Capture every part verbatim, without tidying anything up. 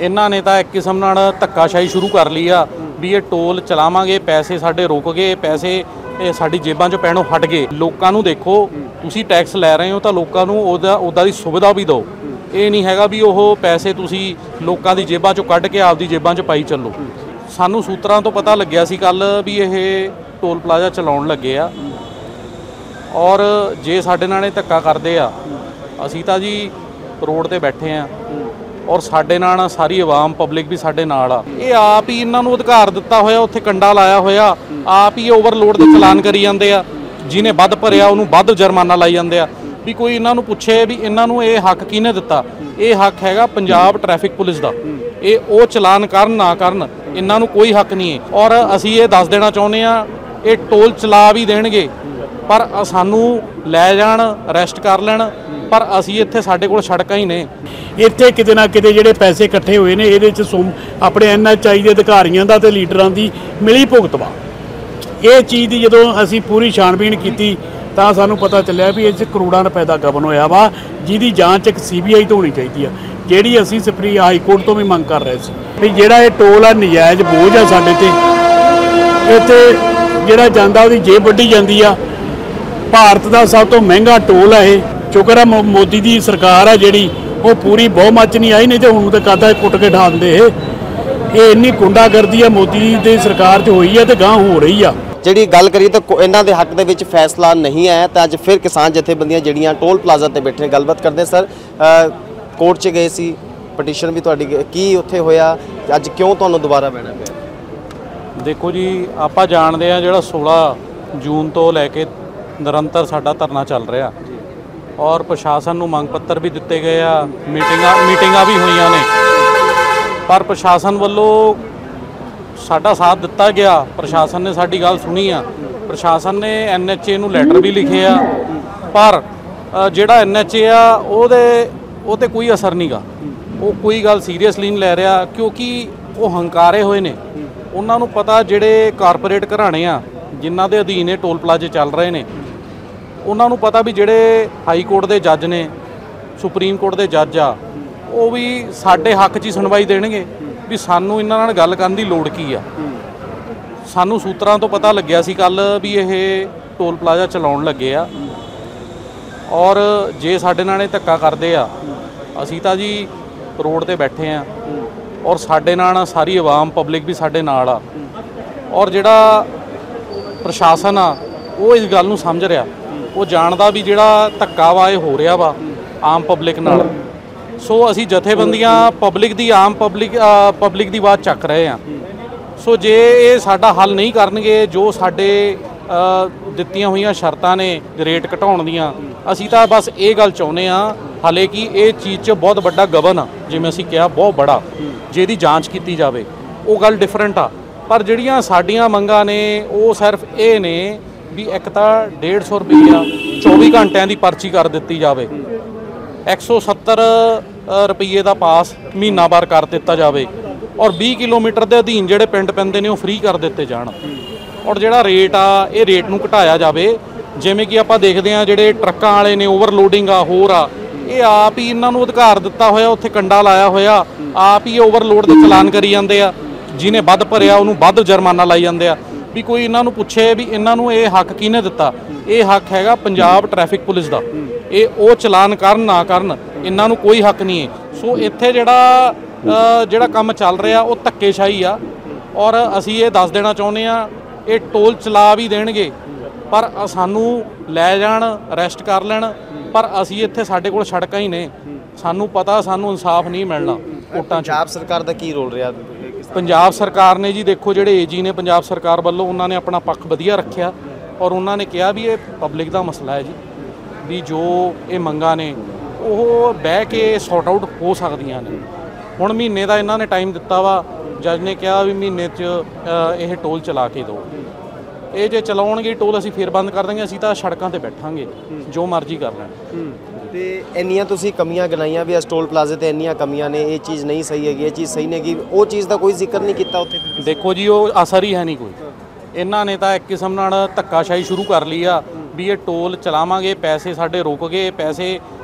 इन्हां ने तां एक किस्म नाल धक्काशाही शुरू कर ली आ भी ये टोल चलावांगे, पैसे साडे रुक गए, पैसे ਇਹ ਸਾਡੀ ਜੇਬਾਂ 'ਚੋਂ ਪੈਣੋਂ ਹਟ ਗਏ। ਲੋਕਾਂ ਨੂੰ ਦੇਖੋ, ਤੁਸੀਂ ਟੈਕਸ ਲੈ ਰਹੇ ਹੋ ਤਾਂ ਲੋਕਾਂ ਨੂੰ ਉਹਦਾ ਉਹਦਾ ਦੀ ਸੁਵਿਧਾ ਵੀ ਦਿਓ। ਇਹ ਨਹੀਂ ਹੈਗਾ ਵੀ ਉਹ ਪੈਸੇ ਤੁਸੀਂ ਲੋਕਾਂ ਦੀ ਜੇਬਾਂ 'ਚੋਂ ਕੱਢ ਕੇ ਆਪਦੀ ਜੇਬਾਂ 'ਚ ਪਾਈ ਚੱਲੋ। ਸਾਨੂੰ ਸੂਤਰਾਂ ਤੋਂ ਪਤਾ ਲੱਗਿਆ ਸੀ ਕੱਲ ਵੀ ਇਹ ਟੋਲ ਪਲਾਜ਼ਾ ਚਲਾਉਣ ਲੱਗੇ ਆ, ਔਰ ਜੇ ਸਾਡੇ ਨਾਲ ਇਹ ਧੱਕਾ ਕਰਦੇ ਆ, ਅਸੀਂ ਤਾਂ ਜੀ ਰੋਡ ਤੇ ਬੈਠੇ ਆ ਔਰ ਸਾਡੇ ਨਾਲ ਸਾਰੀ ਆਵਾਮ ਪਬਲਿਕ ਵੀ ਸਾਡੇ ਨਾਲ ਆ। ਇਹ ਆਪ ਹੀ ਇਹਨਾਂ ਨੂੰ ਅਧਿਕਾਰ ਦਿੱਤਾ ਹੋਇਆ, ਉੱਥੇ ਕੰਡਾ ਲਾਇਆ ਹੋਇਆ, ਆਪ ਹੀ ਓਵਰਲੋਡ ਦੇ ਚਲਾਨ ਕਰੀ ਜਾਂਦੇ ਆ। ਜਿਹਨੇ ਵੱਧ ਭਰਿਆ ਉਹਨੂੰ ਵੱਧ ਜੁਰਮਾਨਾ ਲਾਈ ਜਾਂਦੇ ਆ। ਵੀ ਕੋਈ ਇਹਨਾਂ ਨੂੰ ਪੁੱਛੇ ਵੀ ਇਹਨਾਂ ਨੂੰ ਇਹ ਹੱਕ ਕਿਹਨੇ ਦਿੱਤਾ? ਇਹ ਹੱਕ ਹੈਗਾ ਪੰਜਾਬ ਟ੍ਰੈਫਿਕ ਪੁਲਿਸ ਦਾ। ਇਹ ਉਹ ਚਲਾਨ ਕਰਨ ਨਾ ਕਰਨ, ਇਹਨਾਂ ਨੂੰ ਕੋਈ ਹੱਕ ਨਹੀਂ ਹੈ। ਔਰ ਅਸੀਂ ਇਹ ਦੱਸ ਦੇਣਾ ਚਾਹੁੰਦੇ ਆ, ਇਹ ਟੋਲ ਚਲਾ ਵੀ ਦੇਣਗੇ ਪਰ ਸਾਨੂੰ ਲੈ ਜਾਣ, ਅਰੈਸਟ ਕਰ ਲੈਣ, ਪਰ ਅਸੀਂ ਇੱਥੇ ਸਾਡੇ ਕੋਲ ਸੜਕਾਂ ਹੀ ਨੇ। ਇੱਥੇ ਕਿਤੇ ਨਾ ਕਿਤੇ ਜਿਹੜੇ ਪੈਸੇ ਇਕੱਠੇ ਹੋਏ ਨੇ, ਇਹਦੇ 'ਚ ਸੁਮ ਆਪਣੇ ਐਨ ਐਚ ਆਈ ਦੇ ਅਧਿਕਾਰੀਆਂ ਦਾ ਤੇ ਲੀਡਰਾਂ ਦੀ ਮਿਲੀ ਭੁਗਤ ਵਾ। ਇਹ ਚੀਜ਼ ਦੀ ਜਦੋਂ ਅਸੀਂ ਪੂਰੀ ਛਾਣਬੀਣ ਕੀਤੀ ਤਾਂ ਸਾਨੂੰ ਪਤਾ ਚੱਲਿਆ ਵੀ ਇਹ 'ਚ ਕਰੋੜਾਂ ਰੁਪਏ ਦਾ ਗਬਨ ਹੋਇਆ ਵਾ, ਜਿਹਦੀ ਜਾਂਚ ਇੱਕ ਸੀ ਬੀ ਆਈ ਤੋਂ ਹੋਣੀ ਚਾਹੀਦੀ ਆ, ਜਿਹੜੀ ਅਸੀਂ ਸੁਪਰੀਮ ਹਾਈ ਕੋਰਟ ਤੋਂ ਵੀ ਮੰਗ ਕਰ ਰਹੇ ਸੀ ਵੀ ਜਿਹੜਾ ਇਹ ਟੋਲ ਆ ਨਜਾਇਜ਼ ਬੋਝ ਆ ਸਾਡੇ ਤੇ। ਇੱਥੇ ਜਿਹੜਾ ਜਾਂਦਾ ਉਹਦੀ ਜੇਬ ਵੱਢੀ ਜਾਂਦੀ ਆ। ਭਾਰਤ ਦਾ ਸਭ ਤੋਂ ਮਹਿੰਗਾ ਟੋਲ ਆ ਇਹ। ਸ਼ੁਕਰ ਆ ਮੋਦੀ ਦੀ ਸਰਕਾਰ ਆ ਜਿਹੜੀ ਉਹ ਪੂਰੀ ਬਹੁਮਤ 'ਚ ਨਹੀਂ ਆਈ, ਨਹੀਂ ਤੇ ਹੁਣ ਤਾਂ ਕਾਦਾ ਕੁੱਟ ਕੇ ਠਾ ਦਿੰਦੇ। ਇਹ ਇੰਨੀ ਗੁੰਡਾਗਰਦੀ ਆ ਮੋਦੀ ਦੀ ਸਰਕਾਰ 'ਚ ਹੋਈ ਆ ਤੇ ਗਾਂ ਹੋ ਰਹੀ ਆ। ਜਿਹੜੀ ਗੱਲ ਕਰੀਏ ਤਾਂ ਇਹਨਾਂ ਦੇ ਹੱਕ ਦੇ ਵਿੱਚ ਫੈਸਲਾ ਨਹੀਂ ਆਇਆ ਤਾਂ ਅੱਜ ਫਿਰ ਕਿਸਾਨ ਜਥੇਬੰਦੀਆਂ ਜਿਹੜੀਆਂ ਟੋਲ ਪਲਾਜ਼ਾ ਤੇ ਬੈਠੇ ਗੱਲਬਾਤ ਕਰਦੇ। ਸਰ ਕੋਰਟ 'ਚ ਗਏ ਸੀ, ਪਟੀਸ਼ਨ ਵੀ ਤੁਹਾਡੀ, ਕੀ ਉੱਥੇ ਹੋਇਆ? ਅੱਜ ਕਿਉਂ ਤੁਹਾਨੂੰ ਦੁਬਾਰਾ ਬਹਿਣਾ ਪਿਆ? ਦੇਖੋ ਜੀ, ਆਪਾਂ ਜਾਣਦੇ ਆ ਜਿਹੜਾ ਸੋਲਾਂ ਜੂਨ ਤੋਂ ਲੈ ਕੇ ਨਿਰੰਤਰ ਸਾਡਾ ਧਰਨਾ ਚੱਲ ਰਿਹਾ ਔਰ ਪ੍ਰਸ਼ਾਸਨ ਨੂੰ ਮੰਗ ਪੱਤਰ ਵੀ ਦਿੱਤੇ ਗਏ ਆ, ਮੀਟਿੰਗਾਂ ਮੀਟਿੰਗਾਂ ਵੀ ਹੋਈਆਂ ਨੇ, ਪਰ ਪ੍ਰਸ਼ਾਸਨ ਵੱਲੋਂ ਸਾਡਾ ਸਾਥ ਦਿੱਤਾ ਗਿਆ। ਪ੍ਰਸ਼ਾਸਨ ਨੇ ਸਾਡੀ ਗੱਲ ਸੁਣੀ ਆ। ਪ੍ਰਸ਼ਾਸਨ ਨੇ ਐਨ ਐਚ ਏ ਨੂੰ ਲੈਟਰ ਵੀ ਲਿਖੇ ਆ, ਪਰ ਜਿਹੜਾ ਐਨ ਐਚ ਏ ਆ ਉਹਦੇ ਉਹ 'ਤੇ ਕੋਈ ਅਸਰ ਨਹੀਂ ਗਾ। ਉਹ ਕੋਈ ਗੱਲ ਸੀਰੀਅਸਲੀ ਨਹੀਂ ਲੈ ਰਿਹਾ, ਕਿਉਂਕਿ ਉਹ ਹੰਕਾਰੇ ਹੋਏ ਨੇ। ਉਹਨਾਂ ਨੂੰ ਪਤਾ ਜਿਹੜੇ ਕਾਰਪੋਰੇਟ ਘਰਾਣੇ ਆ ਜਿਨ੍ਹਾਂ ਦੇ ਅਧੀਨ ਇਹ ਟੋਲ ਪਲਾਜ਼ੇ ਚੱਲ ਰਹੇ ਨੇ, ਉਹਨਾਂ ਨੂੰ ਪਤਾ ਵੀ ਜਿਹੜੇ ਹਾਈ ਕੋਰਟ ਦੇ ਜੱਜ ਨੇ, ਸੁਪਰੀਮ ਕੋਰਟ ਦੇ ਜੱਜ ਆ, ਉਹ ਵੀ ਸਾਡੇ ਹੱਕ 'ਚ ਹੀ ਸੁਣਵਾਈ ਦੇਣਗੇ ਵੀ ਸਾਨੂੰ ਇਹਨਾਂ ਨਾਲ ਗੱਲ ਕਰਨ ਦੀ ਲੋੜ ਕੀ ਆ। ਸਾਨੂੰ ਸੂਤਰਾਂ ਤੋਂ ਪਤਾ ਲੱਗਿਆ ਸੀ ਕੱਲ ਵੀ ਇਹ ਟੋਲ ਪਲਾਜ਼ਾ ਚਲਾਉਣ ਲੱਗੇ ਆ, ਔਰ ਜੇ ਸਾਡੇ ਨਾਲ ਇਹ ਧੱਕਾ ਕਰਦੇ ਆ, ਅਸੀਂ ਤਾਂ ਜੀ ਰੋਡ ਤੇ ਬੈਠੇ ਆ ਔਰ ਸਾਡੇ ਨਾਲ ਸਾਰੀ ਆਵਾਮ ਪਬਲਿਕ ਵੀ ਸਾਡੇ ਨਾਲ ਆ। ਔਰ ਜਿਹੜਾ ਪ੍ਰਸ਼ਾਸਨ ਆ ਉਹ ਇਸ ਗੱਲ ਨੂੰ ਸਮਝ ਰਿਹਾ, ਉਹ ਜਾਣਦਾ ਵੀ ਜਿਹੜਾ ਧੱਕਾ ਵਾ ਇਹ ਹੋ ਰਿਹਾ ਵਾ ਆਮ ਪਬਲਿਕ ਨਾਲ। ਸੋ ਅਸੀਂ ਜਥੇਬੰਦੀਆਂ ਪਬਲਿਕ ਦੀ ਆਮ ਪਬਲਿਕ ਪਬਲਿਕ ਦੀ ਆਵਾਜ਼ ਚੱਕ ਰਹੇ ਹਾਂ। ਸੋ ਜੇ ਇਹ ਸਾਡਾ ਹੱਲ ਨਹੀਂ ਕਰਨਗੇ, ਜੋ ਸਾਡੇ ਦਿੱਤੀਆਂ ਹੋਈਆਂ ਸ਼ਰਤਾਂ ਨੇ ਰੇਟ ਘਟਾਉਣ ਦੀਆਂ, ਅਸੀਂ ਤਾਂ ਬਸ ਇਹ ਗੱਲ ਚਾਹੁੰਦੇ ਹਾਂ, ਹਾਲੇ ਕਿ ਇਹ ਚੀਜ਼ 'ਚ ਬਹੁਤ ਵੱਡਾ ਗਬਨ ਆ, ਜਿਵੇਂ ਅਸੀਂ ਕਿਹਾ ਬਹੁਤ ਬੜਾ, ਜਿਹਦੀ ਜਾਂਚ ਕੀਤੀ ਜਾਵੇ, ਉਹ ਗੱਲ ਡਿਫਰੈਂਟ ਆ। ਪਰ ਜਿਹੜੀਆਂ ਸਾਡੀਆਂ ਮੰਗਾਂ ਨੇ ਉਹ ਸਿਰਫ ਇਹ ਨੇ ਵੀ ਇੱਕ ਤਾਂ ਡੇਢ ਸੌ ਰੁਪਈਆ ਚੌਵੀ ਘੰਟਿਆਂ ਦੀ ਪਰਚੀ ਕਰ ਦਿੱਤੀ ਜਾਵੇ, ਇੱਕ ਸੌ ਸੱਤਰ ਰੁਪਈਏ ਦਾ ਪਾਸ ਮਹੀਨਾਵਾਰ ਕਰ ਦਿੱਤਾ ਜਾਵੇ, ਔਰ ਵੀਹ ਕਿਲੋਮੀਟਰ ਦੇ ਅਧੀਨ ਜਿਹੜੇ ਪਿੰਡ ਪੈਂਦੇ ਨੇ ਉਹ ਫ੍ਰੀ ਕਰ ਦਿੱਤੇ ਜਾਣ, ਔਰ ਜਿਹੜਾ ਰੇਟ ਆ ਇਹ ਰੇਟ ਨੂੰ ਘਟਾਇਆ ਜਾਵੇ। ਜਿਵੇਂ ਕਿ ਆਪਾਂ ਦੇਖਦੇ ਹਾਂ ਜਿਹੜੇ ਟਰੱਕਾਂ ਵਾਲੇ ਨੇ, ਓਵਰਲੋਡਿੰਗ ਆ, ਹੋਰ ਆ, ਇਹ ਆਪ ਹੀ ਇਹਨਾਂ ਨੂੰ ਅਧਿਕਾਰ ਦਿੱਤਾ ਹੋਇਆ, ਉੱਥੇ ਕੰਡਾ ਲਾਇਆ ਹੋਇਆ, ਆਪ ਹੀ ਓਵਰਲੋਡ ਦੇ ਚਲਾਨ ਕਰੀ ਜਾਂਦੇ ਆ। ਜਿਹਨੇ ਵੱਧ ਭਰਿਆ ਉਹਨੂੰ ਵੱਧ ਜੁਰਮਾਨਾ ਲਾਈ ਜਾਂਦੇ ਆ। ਵੀ ਕੋਈ ਇਹਨਾਂ ਨੂੰ ਪੁੱਛੇ ਵੀ ਇਹਨਾਂ ਨੂੰ ਇਹ ਹੱਕ ਕਿਹਨੇ ਦਿੱਤਾ? ਇਹ ਹੱਕ ਹੈਗਾ ਪੰਜਾਬ ਟ੍ਰੈਫਿਕ ਪੁਲਿਸ ਦਾ। ਇਹ ਉਹ ਚਲਾਨ ਕਰਨ ਨਾ ਕਰਨ, ਇਹਨਾਂ ਨੂੰ ਕੋਈ ਹੱਕ ਨਹੀਂ ਹੈ। ਸੋ ਇੱਥੇ ਜਿਹੜਾ ਜਿਹੜਾ ਕੰਮ ਚੱਲ ਰਿਹਾ ਉਹ ਧੱਕੇਸ਼ਾਹੀ ਆ, ਔਰ ਅਸੀਂ ਇਹ ਦੱਸ ਦੇਣਾ ਚਾਹੁੰਦੇ ਆ, ਇਹ ਟੋਲ ਚਲਾ ਵੀ ਦੇਣਗੇ ਪਰ ਸਾਨੂੰ ਲੈ ਜਾਣ, ਅਰੈਸਟ ਕਰ ਲੈਣ, ਪਰ ਅਸੀਂ ਇੱਥੇ ਸਾਡੇ ਕੋਲ ਸੜਕਾਂ ਹੀ ਨੇ। ਸਾਨੂੰ ਪਤਾ ਸਾਨੂੰ ਇਨਸਾਫ ਨਹੀਂ ਮਿਲਣਾ ਕੋਰਟਾਂ 'ਚ। ਪੰਜਾਬ ਸਰਕਾਰ ਦਾ ਕੀ ਰੋਲ ਰਿਹਾ? ਪੰਜਾਬ ਸਰਕਾਰ ਨੇ ਜੀ ਦੇਖੋ, ਜਿਹੜੇ ਏ ਜੀ ਨੇ ਪੰਜਾਬ ਸਰਕਾਰ ਵੱਲੋਂ, ਉਹਨਾਂ ਨੇ ਆਪਣਾ ਪੱਖ ਵਧੀਆ ਰੱਖਿਆ ਔਰ ਉਹਨਾਂ ਨੇ ਕਿਹਾ ਵੀ ਇਹ ਪਬਲਿਕ ਦਾ ਮਸਲਾ ਹੈ ਜੀ, ਵੀ ਜੋ ਇਹ ਮੰਗਾਂ ਨੇ ਉਹ ਬਹਿ ਕੇ ਸੌਟ ਆਊਟ ਹੋ ਸਕਦੀਆਂ ਨੇ। ਹੁਣ ਮਹੀਨੇ ਦਾ ਇਹਨਾਂ ਨੇ ਟਾਈਮ ਦਿੱਤਾ ਵਾ, ਜੱਜ ਨੇ ਕਿਹਾ ਵੀ ਮਹੀਨੇ 'ਚ ਇਹ ਟੋਲ ਚਲਾ ਕੇ ਦਿਓ। ਇਹ ਜੇ ਚਲਾਉਣਗੇ ਟੋਲ ਅਸੀਂ ਫਿਰ ਬੰਦ ਕਰ ਦਾਂਗੇ, ਅਸੀਂ ਤਾਂ ਸੜਕਾਂ ਤੇ ਬੈਠਾਂਗੇ, ਜੋ ਮਰਜ਼ੀ ਕਰ ਲੈਣ। ਤੇ ਇੰਨੀਆਂ ਤੁਸੀਂ ਕਮੀਆਂ ਗਿਣਾਈਆਂ ਵੀ ਇਸ ਟੋਲ ਪਲਾਜ਼ੇ ਤੇ ਇੰਨੀਆਂ ਕਮੀਆਂ ਨੇ, ਇਹ ਚੀਜ਼ ਨਹੀਂ ਸਹੀ ਹੈਗੀ, ਇਹ ਚੀਜ਼ ਸਹੀ ਨਹੀਂ ਹੈਗੀ, ਉਹ ਚੀਜ਼ ਦਾ ਕੋਈ ਜ਼ਿਕਰ ਨਹੀਂ ਕੀਤਾ ਉੱਥੇ? ਦੇਖੋ ਜੀ, ਉਹ ਅਸਰ ਹੀ ਹੈ ਨਹੀਂ ਕੋਈ। ਇਹਨਾਂ ਨੇ ਤਾਂ ਇੱਕ ਕਿਸਮ ਨਾਲ ਧੱਕਾਸ਼ਾਹੀ ਸ਼ੁਰੂ ਕਰ ਲਈ ਆ ਵੀ ਇਹ ਟੋਲ ਚਲਾਵਾਂਗੇ, ਪੈਸੇ ਸਾਡੇ ਰੁਕ ਗਏ, ਪੈਸੇ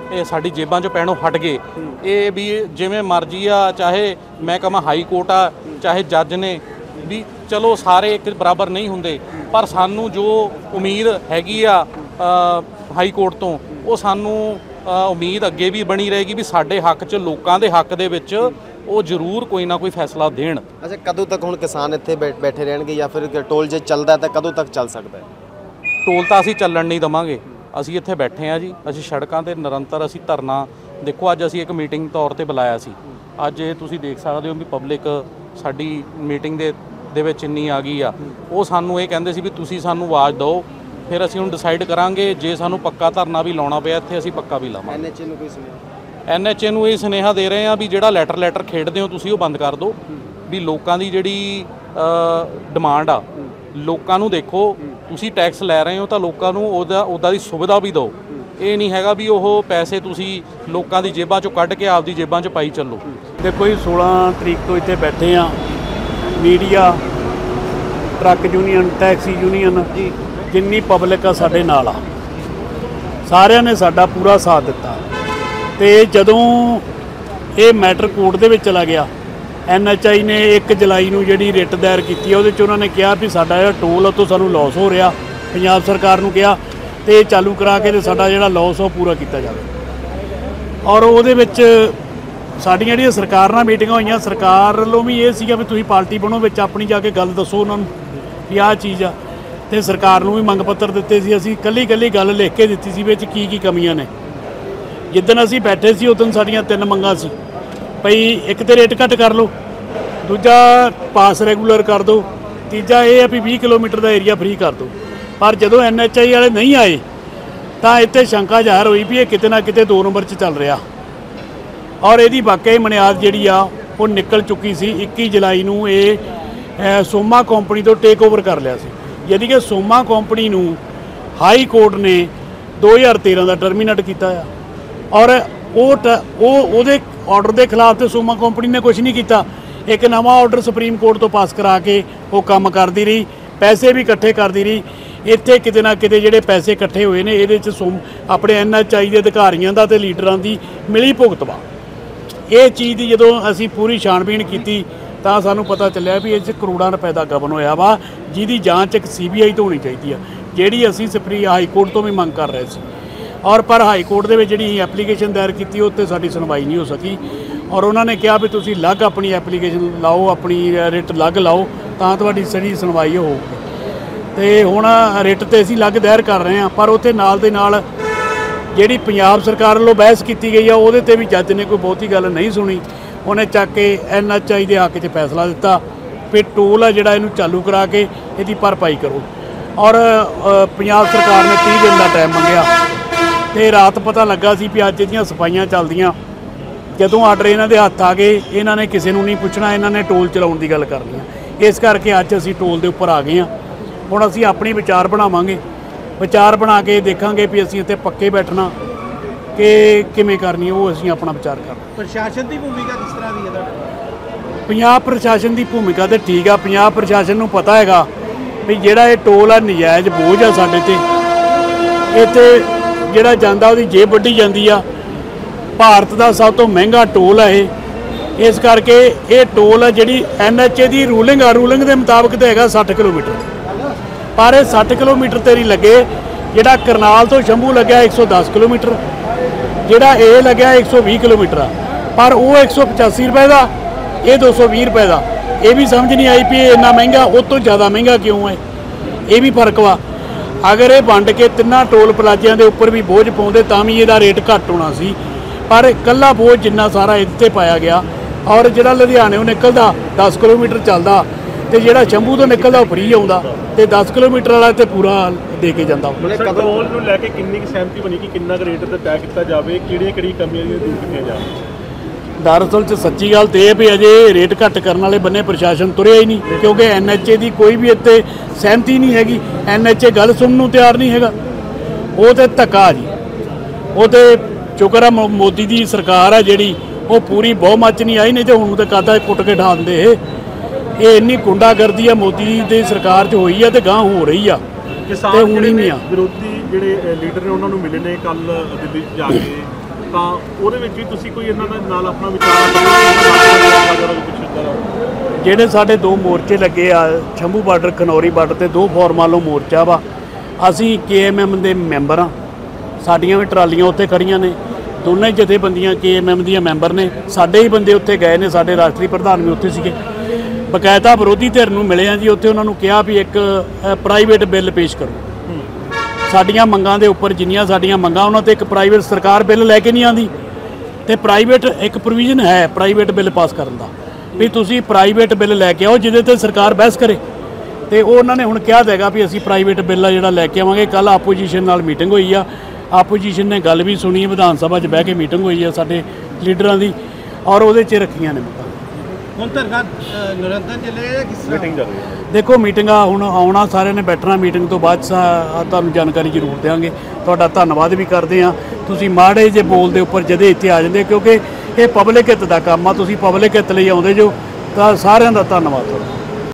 ਇਹ ਸਾਡੀ ਜੇਬਾਂ 'ਚ ਪੈਣੋਂ ਹਟ ਗਏ। ਇਹ ਵੀ ਜਿਵੇਂ ਮਰਜ਼ੀ ਆ, ਚਾਹੇ ਮੈਂ ਕਹਾਂ ਹਾਈ ਕੋਰਟ ਆ, ਚਾਹੇ ਜੱਜ ਨੇ, ਵੀ ਚਲੋ ਸਾਰੇ ਇੱਕ ਬਰਾਬਰ ਨਹੀਂ ਹੁੰਦੇ, ਪਰ ਸਾਨੂੰ ਜੋ ਉਮੀਦ ਹੈਗੀ ਆ ਹਾਈ ਕੋਰਟ ਤੋਂ, ਉਹ ਸਾਨੂੰ ਉਮੀਦ ਅੱਗੇ ਵੀ ਬਣੀ ਰਹੇਗੀ ਵੀ ਸਾਡੇ ਹੱਕ 'ਚ, ਲੋਕਾਂ ਦੇ ਹੱਕ ਦੇ ਵਿੱਚ ਉਹ ਜ਼ਰੂਰ ਕੋਈ ਨਾ ਕੋਈ ਫੈਸਲਾ ਦੇਣ। ਅੱਛਾ, ਕਦੋਂ ਤੱਕ ਹੁਣ ਕਿਸਾਨ ਇੱਥੇ ਬੈਠੇ ਰਹਿਣਗੇ ਜਾਂ ਫਿਰ ਟੋਲ ਜੇ ਚੱਲਦਾ ਤਾਂ ਕਦੋਂ ਤੱਕ ਚੱਲ ਸਕਦਾ ਹੈ? ਟੋਲ ਤਾਂ ਅਸੀਂ ਚੱਲਣ ਨਹੀਂ ਦੇਵਾਂਗੇ। ਅਸੀਂ ਇੱਥੇ ਬੈਠੇ ਹਾਂ ਜੀ, ਅਸੀਂ ਸੜਕਾਂ ਤੇ ਨਿਰੰਤਰ ਅਸੀਂ ਧਰਨਾ, ਦੇਖੋ ਅੱਜ ਅਸੀਂ ਇੱਕ ਮੀਟਿੰਗ ਤੌਰ ਤੇ ਬੁਲਾਇਆ ਸੀ। ਅੱਜ ਇਹ ਤੁਸੀਂ ਦੇਖ ਸਕਦੇ ਹੋ ਵੀ ਪਬਲਿਕ ਸਾਡੀ ਮੀਟਿੰਗ ਦੇ ਦੇ ਵਿੱਚ ਇੰਨੀ ਆ ਗਈ ਆ। ਉਹ ਸਾਨੂੰ ਇਹ ਕਹਿੰਦੇ ਸੀ ਵੀ ਤੁਸੀਂ ਸਾਨੂੰ ਆਵਾਜ਼ ਦਿਓ, ਫਿਰ ਅਸੀਂ ਹੁਣ ਡਿਸਾਈਡ ਕਰਾਂਗੇ। ਜੇ ਸਾਨੂੰ ਪੱਕਾ ਧਰਨਾ ਵੀ ਲਾਉਣਾ ਪਿਆ ਇੱਥੇ, ਅਸੀਂ ਪੱਕਾ ਵੀ ਲਾਵਾਂਗੇ। ਐਨਐਚਏ ਨੂੰ ਕੋਈ ਸੁਣਿਆ? ਐਨਐਚਏ ਨੂੰ ਇਹ ਸੁਨੇਹਾ ਦੇ ਰਹੇ ਆ ਵੀ ਜਿਹੜਾ ਲੈਟਰ ਲੈਟਰ ਖੇਡਦੇ ਹੋ ਤੁਸੀਂ, ਉਹ ਬੰਦ ਕਰ ਦਿਓ। ਵੀ ਲੋਕਾਂ ਦੀ ਜਿਹੜੀ ਡਿਮਾਂਡ ਆ, ਲੋਕਾਂ ਨੂੰ ਦੇਖੋ, ਤੁਸੀਂ ਟੈਕਸ ਲੈ ਰਹੇ ਹੋ ਤਾਂ ਲੋਕਾਂ ਨੂੰ ਉਹਦਾ ਉਹਦਾ ਦੀ ਸੁਵਿਧਾ ਵੀ ਦਿਓ। ਇਹ ਨਹੀਂ ਹੈਗਾ ਵੀ ਉਹ ਪੈਸੇ ਤੁਸੀਂ ਲੋਕਾਂ ਦੀ ਜੇਬਾਂ 'ਚੋਂ ਕੱਢ ਕੇ ਆਪਦੀ ਜੇਬਾਂ 'ਚ ਪਾਈ ਚੱਲੋ। ਦੇਖੋ ਜੀ, ਸੋਲਾਂ ਤਰੀਕ ਤੋਂ ਇੱਥੇ ਬੈਠੇ ਆ, media, truck union, taxi union, ਜਿੰਨੀ ਪਬਲਿਕ ਆ ਸਾਡੇ ਨਾਲ ਆ, ਸਾਰਿਆਂ ਨੇ ਸਾਡਾ ਪੂਰਾ ਸਾਥ ਦਿੱਤਾ। ਤੇ ਜਦੋਂ ਇਹ ਮੈਟਰ ਕੋਰਟ ਦੇ ਵਿੱਚ ਚਲਾ ਗਿਆ, ਐਨ ਐਚ ਆਈ ਨੇ ਇੱਕ ਜੁਲਾਈ ਨੂੰ ਜਿਹੜੀ ਰਿਟ ਦਾਇਰ ਕੀਤੀ ਆ, ਉਹਦੇ 'ਚ ਉਹਨਾਂ ਨੇ ਕਿਹਾ ਵੀ ਸਾਡਾ ਜਿਹੜਾ ਟੋਲ ਉਹ ਤੋਂ ਸਾਨੂੰ ਲਾਸ ਹੋ ਰਿਹਾ, ਪੰਜਾਬ ਸਰਕਾਰ ਨੂੰ ਕਿਹਾ ਤੇ ਚਾਲੂ ਕਰਾ ਕੇ ਤੇ ਸਾਡਾ ਜਿਹੜਾ ਲਾਸ ਉਹ ਪੂਰਾ ਕੀਤਾ ਜਾਵੇ। ਔਰ ਉਹਦੇ ਵਿੱਚ ਸਾਡੀਆਂ ਜਿਹੜੀਆਂ ਸਰਕਾਰ ਨਾਲ ਮੀਟਿੰਗਾਂ ਹੋਈਆਂ, ਸਰਕਾਰ ਵੱਲੋਂ ਵੀ ਇਹ ਸੀਗਾ ਵੀ ਤੁਸੀਂ ਪਾਰਟੀ ਬਣੋ, ਵਿੱਚ ਆਪਣੀ ਜਾ ਕੇ ਗੱਲ ਦੱਸੋ ਉਹਨਾਂ ਨੂੰ ਵੀ ਆਹ ਚੀਜ਼ ਆ, ਤੇ ਸਰਕਾਰ ਨੂੰ ਵੀ ਮੰਗ ਪੱਤਰ ਦਿੱਤੇ ਸੀ। ਅਸੀਂ ਇਕੱਲੀ ਇਕੱਲੀ ਗੱਲ ਲਿਖ ਕੇ ਦਿੱਤੀ ਸੀ ਵਿੱਚ ਕੀ ਕੀ ਕਮੀਆਂ ਨੇ। ਜਿੱਦਣ ਅਸੀਂ ਬੈਠੇ ਸੀ ਉਦੋਂ ਸਾਡੀਆਂ ਤਿੰਨ ਮੰਗਾਂ ਸੀ, ਭਈ ਇੱਕ ਤੇ ਰੇਟ ਘੱਟ ਕਰ ਲਓ, ਦੂਜਾ ਪਾਸ ਰੈਗੂਲਰ ਕਰ ਦਿਓ, ਤੀਜਾ ਇਹ ਆ ਵੀ ਵੀਹ ਕਿਲੋਮੀਟਰ ਦਾ ਏਰੀਆ ਫ੍ਰੀ ਕਰ ਦਿਓ। ਪਰ ਜਦੋਂ ਐਨ ਐਚ ਆਈ ਵਾਲੇ ਨਹੀਂ ਆਏ ਤਾਂ ਇੱਥੇ ਸ਼ੰਕਾ ਜ਼ਾਹਰ ਹੋਈ ਵੀ ਇਹ ਕਿਤੇ ਨਾ ਕਿਤੇ ਦੋ ਨੰਬਰ 'ਚ ਚੱਲ ਰਿਹਾ। ਔਰ ਇਹਦੀ ਵਾਕਈ ਬੁਨਿਆਦ ਜਿਹੜੀ ਆ ਉਹ ਨਿਕਲ ਚੁੱਕੀ ਸੀ। ਇੱਕੀ ਜੁਲਾਈ ਨੂੰ ਇਹ ਸੋਮਾ ਕੰਪਨੀ ਤੋਂ ਟੇਕ ਓਵਰ ਕਰ ਲਿਆ ਸੀ, ਯਾਨੀ ਕਿ ਸੋਮਾ ਕੰਪਨੀ ਨੂੰ ਹਾਈ ਕੋਰਟ ਨੇ ਦੋ ਹਜ਼ਾਰ ਤੇਰਾਂ ਦਾ ਟਰਮੀਨੇਟ ਕੀਤਾ ਆ। ਔਰ ਉਹ ਉਹ ਉਹਦੇ ਆਰਡਰ ਦੇ ਖਿਲਾਫ ਤੇ ਸੋਮਾ ਕੰਪਨੀ ਨੇ ਕੁਝ ਨਹੀਂ ਕੀਤਾ। ਇੱਕ ਨਵਾਂ ਆਰਡਰ ਸੁਪਰੀਮ ਕੋਰਟ ਤੋਂ ਪਾਸ ਕਰਾ ਕੇ ਉਹ ਕੰਮ ਕਰਦੀ ਰਹੀ, ਪੈਸੇ ਵੀ ਇਕੱਠੇ ਕਰਦੀ ਰਹੀ। ਇੱਥੇ ਕਿਤੇ ਨਾ ਕਿਤੇ ਜਿਹੜੇ ਪੈਸੇ ਇਕੱਠੇ ਹੋਏ ਨੇ, ਇਹਦੇ 'ਚ ਸੋਮ ਆਪਣੇ ਐਨ ਐਚ ਆਈ ਦੇ ਅਧਿਕਾਰੀਆਂ ਦਾ ਤੇ ਲੀਡਰਾਂ ਦੀ ਮਿਲੀ ਭੁਗਤ ਵਾ। ਇਹ ਚੀਜ਼ ਦੀ ਜਦੋਂ ਅਸੀਂ ਪੂਰੀ ਛਾਣਬੀਣ ਕੀਤੀ ਤਾਂ ਸਾਨੂੰ ਪਤਾ ਚੱਲਿਆ ਵੀ ਇਹ 'ਚ ਕਰੋੜਾਂ ਰੁਪਏ ਦਾ ਗਬਨ ਹੋਇਆ ਵਾ, ਜਿਹਦੀ ਜਾਂਚ ਇੱਕ ਸੀ ਬੀ ਆਈ ਤੋਂ ਹੋਣੀ ਚਾਹੀਦੀ ਆ, ਜਿਹੜੀ ਅਸੀਂ ਸੁਪਰੀਮ ਹਾਈ ਕੋਰਟ ਤੋਂ ਵੀ ਮੰਗ ਕਰ ਰਹੇ ਸੀ। ਔਰ ਪਰ ਹਾਈ ਕੋਰਟ ਦੇ ਵਿੱਚ ਜਿਹੜੀ ਐਪਲੀਕੇਸ਼ਨ ਦਾਇਰ ਕੀਤੀ, ਉਹ 'ਤੇ ਸਾਡੀ ਸੁਣਵਾਈ ਨਹੀਂ ਹੋ ਸਕੀ। ਔਰ ਉਹਨਾਂ ਨੇ ਕਿਹਾ ਵੀ ਤੁਸੀਂ ਅਲੱਗ ਆਪਣੀ ਐਪਲੀਕੇਸ਼ਨ ਲਾਓ, ਆਪਣੀ ਰਿਟ ਅਲੱਗ ਲਾਓ, ਤਾਂ ਤੁਹਾਡੀ ਸਹੀ ਸੁਣਵਾਈ ਹੋਊਗੀ। ਤੇ ਹੁਣ ਰਿਟ 'ਤੇ ਅਸੀਂ ਅਲੱਗ ਦਾਇਰ ਕਰ ਰਹੇ ਹਾਂ, ਪਰ ਉੱਥੇ ਨਾਲ ਦੇ ਨਾਲ ਜਿਹੜੀ ਪੰਜਾਬ ਸਰਕਾਰ ਵੱਲੋਂ ਬਹਿਸ ਕੀਤੀ ਗਈ ਆ, ਉਹਦੇ 'ਤੇ ਵੀ ਜੱਜ ਨੇ ਕੋਈ ਬਹੁਤੀ ਗੱਲ ਨਹੀਂ ਸੁਣੀ। ਉਹਨੇ ਚੱਕ ਕੇ ਐਨ ਐਚ ਆਈ ਦੇ ਹੱਕ 'ਚ ਫੈਸਲਾ ਦਿੱਤਾ ਵੀ ਟੋਲ ਆ ਜਿਹੜਾ ਇਹਨੂੰ ਚਾਲੂ ਕਰਾ ਕੇ ਇਹਦੀ ਭਰਪਾਈ ਕਰੋ। ਔਰ ਪੰਜਾਬ ਸਰਕਾਰ ਨੇ ਤੀਹ ਦਿਨ ਦਾ ਟਾਈਮ ਮੰਗਿਆ ਤੇ ਰਾਤ ਪਤਾ ਲੱਗਾ ਸੀ ਵੀ ਅੱਜ ਇਹਦੀਆਂ ਸਫਾਈਆਂ ਚੱਲਦੀਆਂ। ਜਦੋਂ ਆਰਡਰ ਇਹਨਾਂ ਦੇ ਹੱਥ ਆ ਗਏ, ਇਹਨਾਂ ਨੇ ਕਿਸੇ ਨੂੰ ਨਹੀਂ ਪੁੱਛਣਾ, ਇਹਨਾਂ ਨੇ ਟੋਲ ਚਲਾਉਣ ਦੀ ਗੱਲ ਕਰਨੀ ਆ। ਇਸ ਕਰਕੇ ਅੱਜ ਅਸੀਂ ਟੋਲ ਦੇ ਉੱਪਰ ਆ ਗਏ ਹਾਂ। ਹੁਣ ਅਸੀਂ ਆਪਣੀ ਵਿਚਾਰ ਬਣਾਵਾਂਗੇ, ਵਿਚਾਰ ਬਣਾ ਕੇ ਦੇਖਾਂਗੇ ਵੀ ਅਸੀਂ ਇੱਥੇ ਪੱਕੇ ਬੈਠਣਾ ਕਿ ਕਿਵੇਂ ਕਰਨੀ, ਉਹ ਅਸੀਂ ਆਪਣਾ ਵਿਚਾਰ ਕਰਾਂਗੇ। ਪ੍ਰਸ਼ਾਸਨ ਦੀ ਭੂਮਿਕਾ ਕਿਸ ਤਰ੍ਹਾਂ ਦੀ ਹੈ ਤੁਹਾਡੀ? ਪੰਜਾਬ ਪ੍ਰਸ਼ਾਸਨ ਦੀ ਭੂਮਿਕਾ ਤਾਂ ਠੀਕ ਆ। ਪੰਜਾਬ ਪ੍ਰਸ਼ਾਸਨ ਨੂੰ ਪਤਾ ਹੈਗਾ ਵੀ ਜਿਹੜਾ ਇਹ ਟੋਲ ਆ ਨਜਾਇਜ਼ ਬੋਝ ਆ ਸਾਡੇ 'ਤੇ। ਇੱਥੇ ਜਿਹੜਾ ਜਾਂਦਾ ਉਹਦੀ ਜੇਬ ਵੱਢੀ ਜਾਂਦੀ ਆ। ਭਾਰਤ ਦਾ ਸਭ ਤੋਂ ਮਹਿੰਗਾ ਟੋਲ ਆ ਇਹ। ਇਸ ਕਰਕੇ ਇਹ ਟੋਲ ਆ ਜਿਹੜੀ ਐਨ ਐਚ ਏ ਦੀ ਰੂਲਿੰਗ ਆ, ਰੂਲਿੰਗ ਦੇ ਮੁਤਾਬਕ ਤਾਂ ਹੈਗਾ ਸੱਠ ਕਿਲੋਮੀਟਰ, ਪਰ ਇਹ ਸੱਠ ਕਿਲੋਮੀਟਰ 'ਤੇ ਨਹੀਂ ਲੱਗੇ। ਜਿਹੜਾ ਕਰਨਾਲ ਤੋਂ ਸ਼ੰਭੂ ਲੱਗਿਆ ਇੱਕ ਸੌ ਦਸ ਕਿਲੋਮੀਟਰ, ਜਿਹੜਾ ਇਹ ਲੱਗਿਆ ਇੱਕ ਸੌ ਵੀਹ ਕਿਲੋਮੀਟਰ ਆ, ਪਰ ਉਹ ਇੱਕ ਸੌ ਪਚਾਸੀ ਰੁਪਏ ਦਾ, ਇਹ ਦੋ ਸੌ ਵੀਹ ਰੁਪਏ ਦਾ। ਇਹ ਵੀ ਸਮਝ ਨਹੀਂ ਆਈ ਵੀ ਇਹ ਇੰਨਾ ਮਹਿੰਗਾ, ਉਹ ਤੋਂ ਜ਼ਿਆਦਾ ਮਹਿੰਗਾ ਕਿਉਂ ਹੈ। ਇਹ ਵੀ ਫਰਕ ਵਾ। ਅਗਰ ਇਹ ਵੰਡ ਕੇ ਤਿੰਨਾਂ ਟੋਲ ਪਲਾਜ਼ਿਆਂ ਦੇ ਉੱਪਰ ਵੀ ਬੋਝ ਪਾਉਂਦੇ ਤਾਂ ਵੀ ਇਹਦਾ ਰੇਟ ਘੱਟ ਹੋਣਾ ਸੀ, ਪਰ ਇਕੱਲਾ ਬੋਝ ਜਿੰਨਾ ਸਾਰਾ ਇੱਥੇ ਪਾਇਆ ਗਿਆ। ਔਰ ਜਿਹੜਾ ਲੁਧਿਆਣਿਓਂ ਨਿਕਲਦਾ ਦਸ ਕਿਲੋਮੀਟਰ ਚੱਲਦਾ ਤੇ ਜਿਹੜਾ ਸ਼ੰਭੂ ਤੋਂ ਨਿਕਲਦਾ ਉਹ ਫਰੀ ਆਉਂਦਾ, ਤੇ ਦਸ ਕਿਲੋਮੀਟਰ ਵਾਲਾ ਤੇ ਪੂਰਾ ਦੇ ਕੇ ਜਾਂਦਾ। ਟੋਲ ਨੂੰ ਲੈ ਕੇ ਕਿੰਨੀ ਕੁ ਸਹਿਮਤੀ ਬਣੀ ਕਿ ਕਿੰਨਾ ਕੁ ਰੇਟ ਤੇ ਤੈਅ ਕੀਤਾ ਜਾਵੇ, ਕਿਹੜੀਆਂ ਕਿਹੜੀਆਂ ਕਮੀਆਂ ਦੂਰ ਕੀਤੀਆਂ ਜਾਣ? ਦਰਅਸਲ 'ਚ ਸੱਚੀ ਗੱਲ ਤੇ ਇਹ ਵੀ ਅਜੇ ਰੇਟ ਘੱਟ ਕਰਨ ਵਾਲੇ ਬੰਨੇ ਪ੍ਰਸ਼ਾਸਨ ਤੁਰਿਆ ਹੀ ਨਹੀਂ, ਕਿਉਂਕਿ ਐਨ ਐਚ ਏ ਦੀ ਕੋਈ ਵੀ ਇੱਥੇ ਸਹਿਮਤੀ ਨਹੀਂ ਹੈਗੀ। ਐਨ ਐਚ ਏ ਗੱਲ ਸੁਣਨ ਨੂੰ ਤਿਆਰ ਨਹੀਂ ਹੈਗਾ। ਉਹ ਤੇ ਧੱਕਾ ਜੀ, ਉਹ ਤੇ ਸ਼ੁਕਰ ਆ ਮੋਦੀ ਦੀ ਸਰਕਾਰ ਆ ਜਿਹੜੀ ਉਹ ਪੂਰੀ ਬਹੁਮਤ 'ਚ ਨਹੀਂ ਆਈ, ਨਹੀਂ ਤੇ ਹੁਣ ਤਾਂ ਕਾਦਾ ਕੁੱਟ ਕੇ ਢਾ ਦਿੰਦੇ। ਇਹ ਇਹ ਇੰਨੀ ਗੁੰਡਾਗਰਦੀ ਆ ਮੋਦੀ ਦੀ ਸਰਕਾਰ 'ਚ ਹੋਈ ਆ ਤੇ ਗਾਂ ਹੋ ਰਹੀ ਆ, ਤੇ ਹੁਣ ਹੀ ਨਹੀਂ ਆ। ਵਿਰੋਧੀ ਜਿਹੜੇ ਲੀਡਰ ਨੇ ਉਹਨਾਂ ਨੂੰ ਮਿਲੇ ਨੇ ਕੱਲ ਦਿੱਲੀ 'ਚ ਜਾ ਕੇ, ਤਾਂ ਉਹਦੇ ਵਿੱਚ ਵੀ ਤੁਸੀਂ ਕੋਈ ਇਹਨਾਂ ਦੇ ਨਾਲ ਆਪਣਾ ਵਿਚਾਰ ਜਿਹੜੇ ਸਾਡੇ ਦੋ ਮੋਰਚੇ ਲੱਗੇ ਆ, ਸ਼ੰਭੂ ਬਾਰਡਰ, ਖਨੌਰੀ ਬਾਰਡਰ ਤੇ ਦੋ ਫੋਰਮਾਂ ਵੱਲੋਂ ਮੋਰਚਾ ਵਾ। ਅਸੀਂ ਕੇ ਐਮ ਐਮ ਦੇ ਮੈਂਬਰ ਹਾਂ, ਸਾਡੀਆਂ ਵੀ ਟਰਾਲੀਆਂ ਉੱਥੇ ਖੜੀਆਂ ਨੇ, ਦੋਨੇ ਜਥੇਬੰਦੀਆਂ ਕੇ ਐਮ ਐਮ ਦੀਆਂ ਮੈਂਬਰ ਨੇ। ਸਾਡੇ ਹੀ ਬੰਦੇ ਉੱਥੇ ਗਏ ਨੇ, ਸਾਡੇ ਰਾਸ਼ਟਰੀ ਪ੍ਰਧਾਨ ਵੀ ਉੱਥੇ ਸੀਗੇ। ਬਕਾਇਦਾ ਵਿਰੋਧੀ ਧਿਰ ਨੂੰ ਮਿਲੇ ਆ ਜੀ ਉੱਥੇ, ਉਹਨਾਂ ਨੂੰ ਕਿਹਾ ਵੀ ਇੱਕ ਪ੍ਰਾਈਵੇਟ ਬਿੱਲ ਪੇਸ਼ ਕਰੋ ਸਾਡੀਆਂ ਮੰਗਾਂ ਦੇ ਉੱਪਰ। ਜਿੰਨੀਆਂ ਸਾਡੀਆਂ ਮੰਗਾਂ ਉਹਨਾਂ ਤੇ ਇੱਕ ਪ੍ਰਾਈਵੇਟ ਸਰਕਾਰ ਬਿੱਲ ਲੈ ਕੇ ਨਹੀਂ ਆਉਂਦੀ, ਤੇ ਪ੍ਰਾਈਵੇਟ ਇੱਕ ਪ੍ਰੋਵੀਜ਼ਨ ਹੈ ਪ੍ਰਾਈਵੇਟ ਬਿੱਲ ਪਾਸ ਕਰਨ ਦਾ ਵੀ ਤੁਸੀਂ ਪ੍ਰਾਈਵੇਟ ਬਿੱਲ ਲੈ ਕੇ ਆਓ ਜਿਹਦੇ ਤੇ ਸਰਕਾਰ ਬਹਿਸ ਕਰੇ। ਤੇ ਉਹ ਉਹਨਾਂ ਨੇ ਹੁਣ ਕਿਹਾ ਦੇਗਾ ਵੀ ਅਸੀਂ ਪ੍ਰਾਈਵੇਟ ਬਿੱਲ ਆ ਜਿਹੜਾ ਲੈ ਕੇ ਆਵਾਂਗੇ। ਕੱਲ੍ਹ ਆਪੋਜੀਸ਼ਨ ਨਾਲ ਮੀਟਿੰਗ ਹੋਈ ਆ, ਆਪੋਜੀਸ਼ਨ ਨੇ ਗੱਲ ਵੀ ਸੁਣੀ, ਵਿਧਾਨ ਸਭਾ 'ਚ ਬਹਿ ਕੇ ਮੀਟਿੰਗ ਹੋਈ ਆ ਸਾਡੇ ਲੀਡਰਾਂ ਦੀ, ਔਰ ਉਹਦੇ 'ਚ ਰੱਖੀਆਂ ਨੇ ਮੰਗਾਂ। ਹੁਣ ਧਰਨਾ ਨਿਰੰਤਰ ਚੱਲੇਗਾ ਕਿਸ ਤਰ੍ਹਾਂ ਮੀਟਿੰਗ ਕਰ ਰਹੇ ਹੋ? ਦੇਖੋ ਮੀਟਿੰਗਾਂ ਹੁਣ ਆਉਣਾ, ਸਾਰਿਆਂ ਨੇ ਬੈਠਣਾ, ਮੀਟਿੰਗ ਤੋਂ ਬਾਅਦ ਸਾ- ਤੁਹਾਨੂੰ ਜਾਣਕਾਰੀ ਜ਼ਰੂਰ ਦੇਵਾਂਗੇ। ਤੁਹਾਡਾ ਧੰਨਵਾਦ ਵੀ ਕਰਦੇ ਹਾਂ, ਤੁਸੀਂ ਮਾੜੇ ਜੇ ਬੋਲ ਦੇ ਉੱਪਰ ਜਦੇ ਇੱਥੇ ਆ ਜਾਂਦੇ, ਕਿਉਂਕਿ ਇਹ ਪਬਲਿਕ ਹਿੱਤ ਦਾ ਕੰਮ ਆ, ਤੁਸੀਂ ਪਬਲਿਕ ਹਿੱਤ ਲਈ ਆਉਂਦੇ ਜੋ, ਤਾਂ ਸਾਰਿਆਂ ਦਾ ਧੰਨਵਾਦ।